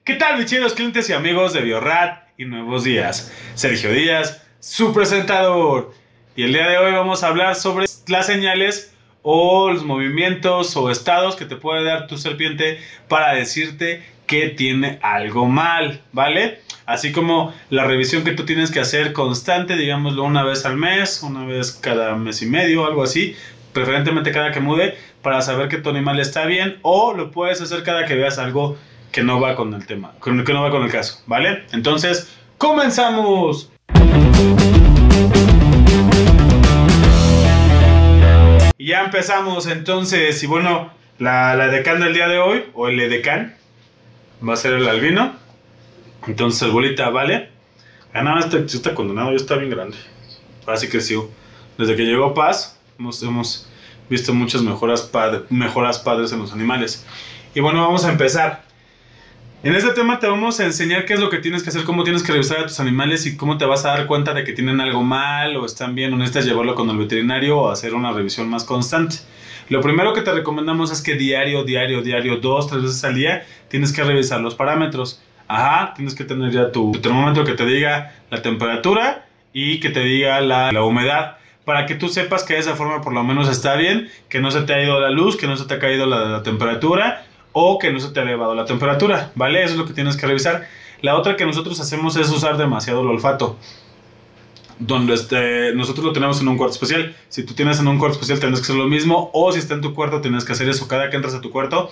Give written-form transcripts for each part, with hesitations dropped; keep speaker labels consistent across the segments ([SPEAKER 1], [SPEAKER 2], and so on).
[SPEAKER 1] ¿Qué tal, mis chidos clientes y amigos de Biorrat y Nuevos Días? Sergio Díaz, su presentador. Y el día de hoy vamos a hablar sobre las señales o los movimientos o estados que te puede dar tu serpiente para decirte que tiene algo mal, ¿vale? Así como la revisión que tú tienes que hacer constante, digámoslo una vez al mes, una vez cada mes y medio, algo así, preferentemente cada que mude, para saber que tu animal está bien, o lo puedes hacer cada que veas algo que no va con el tema, que no va con el caso, ¿vale? Entonces, ¡comenzamos! Y ya empezamos, entonces, y bueno, la edecán del día de hoy, o el edecán, va a ser el albino. Entonces el bolita, ¿vale? Nada más está condenado, ya está bien grande. Ahora sí creció. Desde que llegó Paz, hemos visto muchas mejoras padres en los animales. Y bueno, vamos a empezar. En este tema te vamos a enseñar qué es lo que tienes que hacer, cómo tienes que revisar a tus animales y cómo te vas a dar cuenta de que tienen algo mal o están bien o necesitas llevarlo con el veterinario o hacer una revisión más constante. Lo primero que te recomendamos es que diario, 2-3 veces al día, tienes que revisar los parámetros. Ajá, tienes que tener ya tu termómetro que te diga la temperatura y que te diga la humedad, para que tú sepas que de esa forma por lo menos está bien, que no se te ha ido la luz, que no se te ha caído la temperatura o que no se te ha elevado la temperatura, ¿vale? Eso es lo que tienes que revisar. La otra que nosotros hacemos es usar demasiado el olfato. Nosotros lo tenemos en un cuarto especial. Si tú tienes en un cuarto especial tendrás que hacer lo mismo, o si está en tu cuarto tienes que hacer eso. Cada que entras a tu cuarto,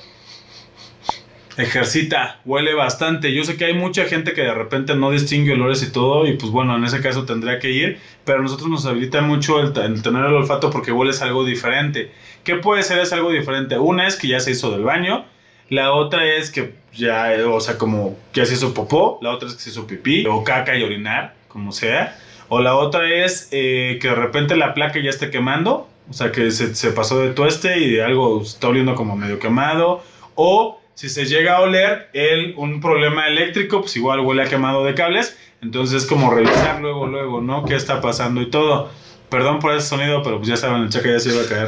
[SPEAKER 1] ejercita, huele bastante. Yo sé que hay mucha gente que de repente no distingue olores y todo, y pues bueno, en ese caso tendría que ir, pero a nosotros nos habilita mucho el tener el olfato porque hueles algo diferente. ¿Qué puede ser? Es algo diferente. Una es que ya se hizo del baño, la otra es que ya, o sea, como ya se hizo popó, la otra es que se hizo pipí, o caca y orinar, como sea, o la otra es que de repente la placa ya esté quemando, o sea, que se pasó de tueste y algo está oliendo como medio quemado, o si se llega a oler un problema eléctrico, pues igual huele a quemado de cables. Entonces es como revisar luego, ¿no? ¿Qué está pasando y todo? Perdón por ese sonido, pero pues ya saben, el chaca ya se iba a caer.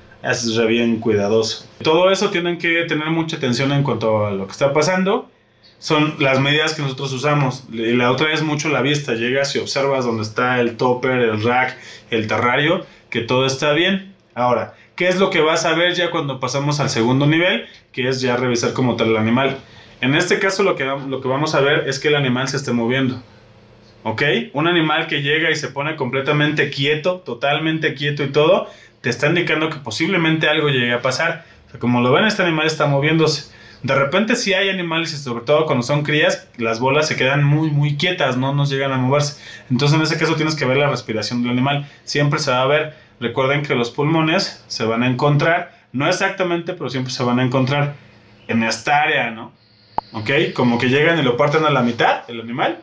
[SPEAKER 1] Es re bien cuidadoso. Todo eso tienen que tener mucha atención en cuanto a lo que está pasando. Son las medidas que nosotros usamos. Y la otra es mucho la vista. Llegas y observas dónde está el topper, el rack, el terrario, que todo está bien. Ahora, ¿qué es lo que vas a ver ya cuando pasamos al segundo nivel? Que es ya revisar como tal el animal. En este caso lo que vamos a ver es que el animal se esté moviendo. ¿Ok? Un animal que llega y se pone completamente quieto, totalmente quieto y todo, te está indicando que posiblemente algo llegue a pasar. O sea, como lo ven, este animal está moviéndose. De repente si hay animales, y sobre todo cuando son crías, las bolas se quedan muy quietas, no nos llegan a moverse. Entonces en ese caso tienes que ver la respiración del animal. Siempre se va a ver. Recuerden que los pulmones se van a encontrar, no exactamente, pero siempre se van a encontrar en esta área, ¿no? ¿Ok? Como que llegan y lo parten a la mitad, el animal,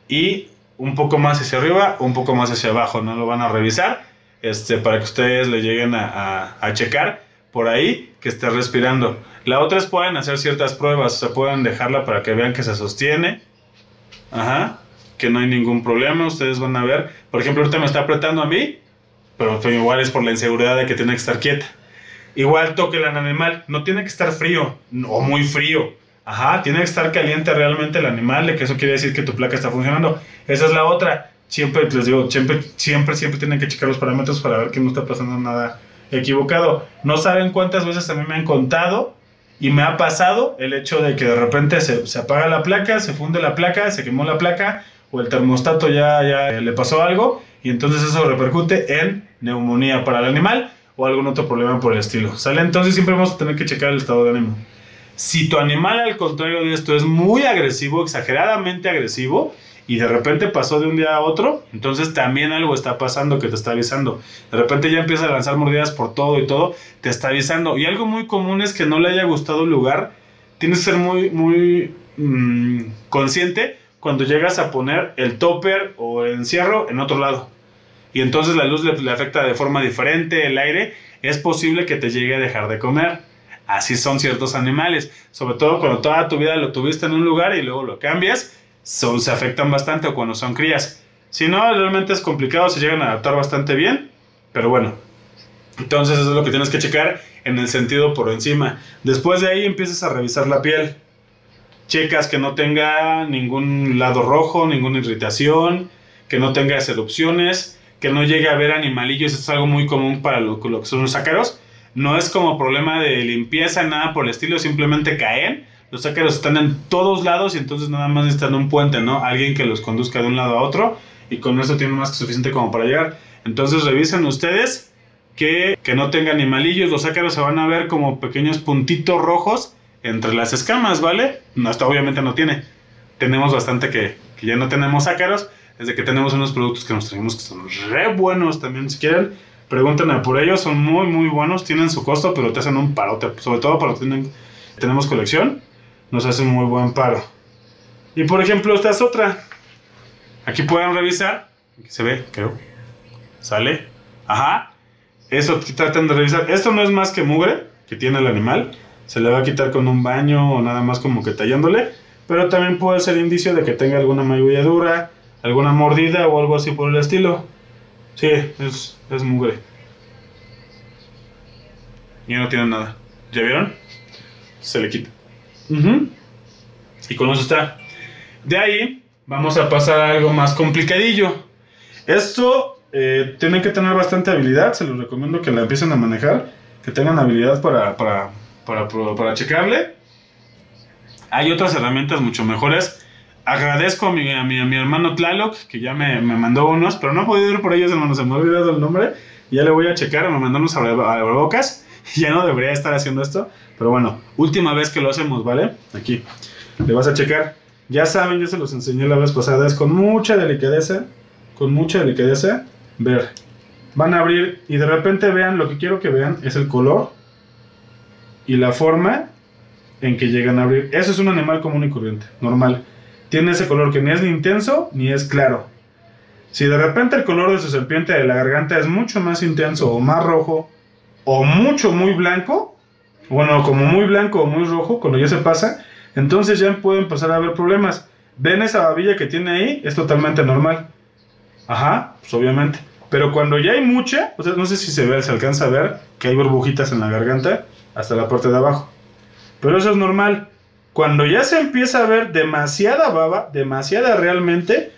[SPEAKER 1] y un poco más hacia arriba, un poco más hacia abajo, ¿no? Lo van a revisar, para que ustedes le lleguen a checar por ahí que esté respirando. La otra es pueden hacer ciertas pruebas, o sea, pueden dejarla para que vean que se sostiene, ajá, que no hay ningún problema. Ustedes van a ver, por ejemplo, ahorita me está apretando a mí, pero igual es por la inseguridad de que tiene que estar quieta. Igual toque al animal, no tiene que estar frío o muy frío, ajá, tiene que estar caliente realmente el animal, de que eso quiere decir que tu placa está funcionando. Esa es la otra. Siempre les digo, siempre tienen que checar los parámetros para ver que no está pasando nada equivocado. No saben cuántas veces a mí me han contado y me ha pasado el hecho de que de repente se apaga la placa, se funde la placa, se quemó la placa, o el termostato ya le pasó algo, y entonces eso repercute en neumonía para el animal o algún otro problema por el estilo, ¿sale? Entonces siempre vamos a tener que checar el estado de ánimo. Si tu animal, al contrario de esto, es muy agresivo, exageradamente agresivo, y de repente pasó de un día a otro, entonces también algo está pasando que te está avisando. De repente ya empieza a lanzar mordidas por todo y todo, te está avisando. Y algo muy común es que no le haya gustado el lugar. Tienes que ser muy consciente cuando llegas a poner el topper o el encierro en otro lado. Y entonces la luz le afecta de forma diferente, el aire, es posible que te llegue a dejar de comer. Así son ciertos animales, sobre todo cuando toda tu vida lo tuviste en un lugar y luego lo cambias, se afectan bastante, o cuando son crías. Si no, realmente es complicado, se llegan a adaptar bastante bien, pero bueno. Entonces eso es lo que tienes que checar en el sentido por encima. Después de ahí empiezas a revisar la piel. checas que no tenga ningún lado rojo, ninguna irritación, que no tenga erupciones, que no llegue a haber animalillos. Esto es algo muy común para lo que son los ácaros. No es como problema de limpieza, nada por el estilo, simplemente caen. Los ácaros están en todos lados y entonces nada más necesitan un puente, ¿no? Alguien que los conduzca de un lado a otro y con eso tienen más que suficiente como para llegar. Entonces revisen ustedes que no tenga animalillos. Los ácaros se van a ver como pequeños puntitos rojos entre las escamas, ¿vale? No, hasta obviamente no tiene. Tenemos bastante que ya no tenemos ácaros. Desde que tenemos unos productos que nos traemos que son re buenos también. Si quieren, pregúntenme por ellos. Son muy, muy buenos. Tienen su costo, pero te hacen un parote. Sobre todo para los que tenemos colección. Nos hacen muy buen paro. Y por ejemplo, esta es otra. Aquí pueden revisar. Aquí se ve, creo. Sale. Ajá. Eso traten de revisar. Esto no es más que mugre que tiene el animal. Se le va a quitar con un baño o nada más como que tallándole. Pero también puede ser indicio de que tenga alguna magulladura, alguna mordida o algo así por el estilo. Sí, es mugre. Ya no tiene nada. ¿Ya vieron? Se le quita. Y con eso está. De ahí vamos a pasar a algo más complicadillo. Esto tienen que tener bastante habilidad. Se los recomiendo que la empiecen a manejar, que tengan habilidad para checarle. Hay otras herramientas mucho mejores. Agradezco a mi hermano Tlaloc, que ya me mandó unos, pero no he podido ir por ellos, hermano, se me ha olvidado el nombre. Ya le voy a checar, me mandó unos abrebocas. Ya no debería estar haciendo esto, pero bueno, última vez que lo hacemos, ¿vale? Aquí, le vas a checar. Ya saben, yo se los enseñé la vez pasada, es con mucha delicadeza, ver. Van a abrir y de repente vean, lo que quiero que vean es el color y la forma en que llegan a abrir. Eso es un animal común y corriente, normal. Tiene ese color que ni es ni intenso ni es claro. Si de repente el color de su serpiente de la garganta es mucho más intenso o más rojo, o muy blanco, bueno, como muy blanco o muy rojo, cuando ya se pasa, entonces ya pueden empezar a haber problemas. ¿Ven esa babilla que tiene ahí? Es totalmente normal. Ajá, pues obviamente. Pero cuando ya hay mucha, o sea, no sé si se alcanza a ver que hay burbujitas en la garganta hasta la parte de abajo. Pero eso es normal. Cuando ya se empieza a ver demasiada baba, demasiada realmente,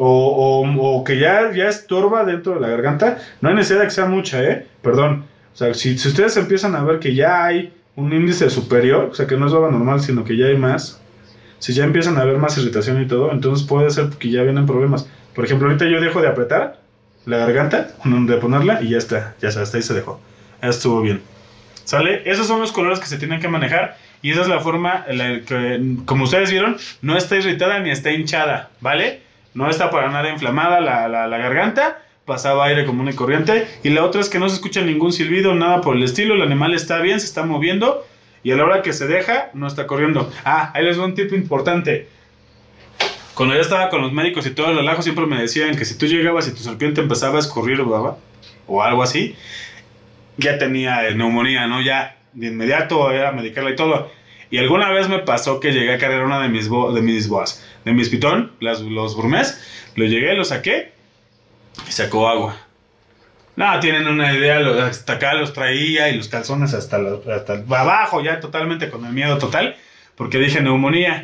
[SPEAKER 1] o que ya estorba dentro de la garganta, no hay necesidad de que sea mucha, perdón. O sea, si ustedes empiezan a ver que ya hay un índice superior, o sea, que no es baba normal, sino que ya hay más, si ya empiezan a ver más irritación y todo, entonces puede ser que ya vienen problemas. Por ejemplo, ahorita yo dejo de apretar la garganta, de ponerla, y ya está, hasta ahí se dejó. Ya estuvo bien. ¿Sale? Esos son los colores que se tienen que manejar, y esa es la forma que, como ustedes vieron, no está irritada ni está hinchada, ¿vale? No está para nada inflamada la garganta. Pasaba aire común y corriente. Y la otra es que no se escucha ningún silbido, nada por el estilo. El animal está bien, se está moviendo. Y a la hora que se deja, no está corriendo. Ah, ahí les doy un tip importante. Cuando yo estaba con los médicos y todo el relajo, siempre me decían que si tú llegabas y tu serpiente empezaba a escurrir baba, o algo así, ya tenía neumonía, ¿no? Ya de inmediato era medicarla y todo. Y alguna vez me pasó que llegué a cargar una de mis boas, de mis pitón, los burmés. Lo llegué, lo saqué y sacó agua. No, tienen una idea, hasta acá los traía y los calzones hasta abajo, ya totalmente con el miedo total, porque dije neumonía.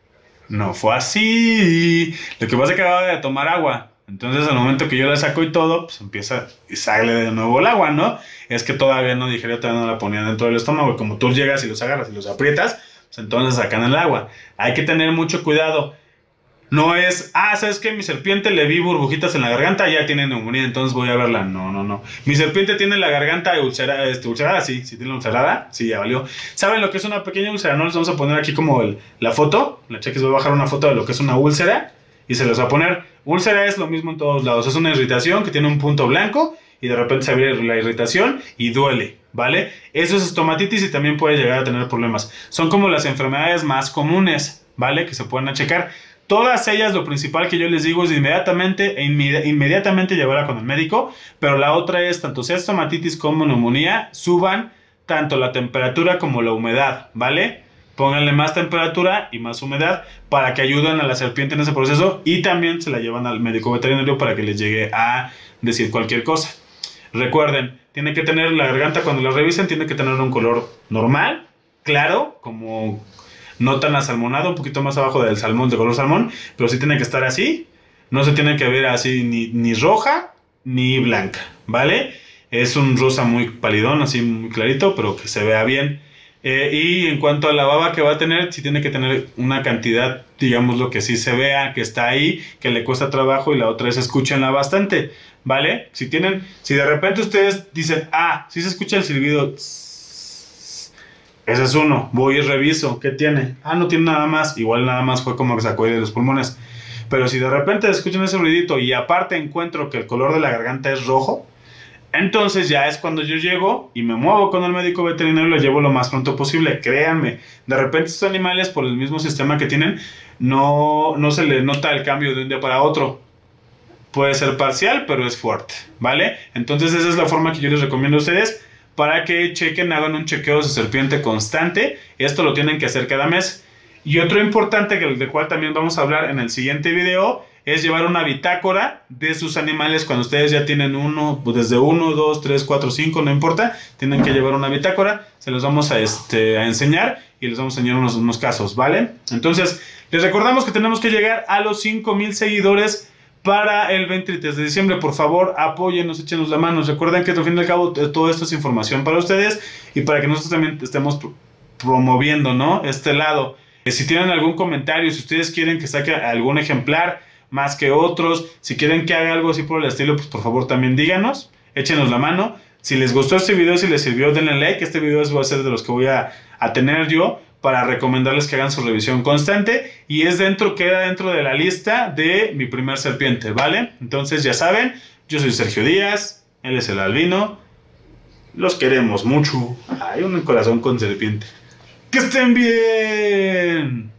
[SPEAKER 1] No fue así. Lo que pasa es que acababa de tomar agua. Entonces al momento que yo la saco y todo, pues empieza y sale de nuevo el agua, ¿no? Es que todavía no digerió, todavía no la ponía dentro del estómago. Y como tú llegas y los agarras y los aprietas, pues entonces sacan el agua. Hay que tener mucho cuidado. No es, ¿sabes qué? Mi serpiente le vi burbujitas en la garganta, ya tiene neumonía, entonces voy a verla. No. Mi serpiente tiene la garganta ulcerada, sí tiene ulcerada, sí, ya valió. ¿Saben lo que es una pequeña úlcera? No les vamos a poner aquí como la foto. La cheques voy a bajar una foto de lo que es una úlcera y se los va a poner. Úlcera es lo mismo en todos lados, es una irritación que tiene un punto blanco y de repente se abre la irritación y duele, ¿vale? Eso es estomatitis y también puede llegar a tener problemas. Son como las enfermedades más comunes, ¿vale? Que se pueden checar. Todas ellas, lo principal que yo les digo es inmediatamente llevarla con el médico, pero la otra es, tanto sea estomatitis como neumonía, suban tanto la temperatura como la humedad, ¿vale? Pónganle más temperatura y más humedad para que ayuden a la serpiente en ese proceso y también se la llevan al médico veterinario para que les llegue a decir cualquier cosa. Recuerden, tiene que tener la garganta, cuando la revisen, tiene que tener un color normal, claro, como no tan asalmonado, un poquito más abajo del salmón, de color salmón, pero sí tiene que estar así. No se tiene que ver así ni roja ni blanca, ¿vale? Es un rosa muy palidón, así muy clarito, pero que se vea bien. Y en cuanto a la baba que va a tener, sí tiene que tener una cantidad, digamos, lo que sí se vea, que está ahí, que le cuesta trabajo, y la otra es escúchenla bastante, ¿vale? Si de repente ustedes dicen, sí se escucha el silbido, ese es uno, voy y reviso, ¿qué tiene? No tiene nada más, igual nada más fue como que sacó de los pulmones. Pero si de repente escuchan ese ruidito y aparte encuentro que el color de la garganta es rojo, entonces ya es cuando yo llego y me muevo con el médico veterinario y lo llevo lo más pronto posible. Créanme, de repente estos animales, por el mismo sistema que tienen, no se les nota el cambio de un día para otro. Puede ser parcial, pero es fuerte, ¿vale? Entonces esa es la forma que yo les recomiendo a ustedes para que chequen, hagan un chequeo de su serpiente constante. Esto lo tienen que hacer cada mes. Y otro importante, del cual también vamos a hablar en el siguiente video, es llevar una bitácora de sus animales cuando ustedes ya tienen desde 1, 2, 3, 4, 5, no importa, tienen que llevar una bitácora, se los vamos a enseñar y les vamos a enseñar unos casos, ¿vale? Entonces, les recordamos que tenemos que llegar a los 5,000 seguidores para el 23 de diciembre. Por favor, apóyennos, échenos la mano. Recuerden que al fin y al cabo todo esto es información para ustedes y para que nosotros también estemos promoviendo, ¿no?, este lado. Si tienen algún comentario, si ustedes quieren que saque algún ejemplar más que otros, si quieren que haga algo así por el estilo, pues por favor también díganos, échenos la mano. Si les gustó este video, si les sirvió, denle like. Este video va a ser de los que voy a tener yo para recomendarles que hagan su revisión constante, y queda dentro de la lista de mi primer serpiente, ¿vale? Entonces ya saben, yo soy Sergio Díaz, él es el albino, los queremos mucho. Hay un corazón con serpiente. ¡Que estén bien!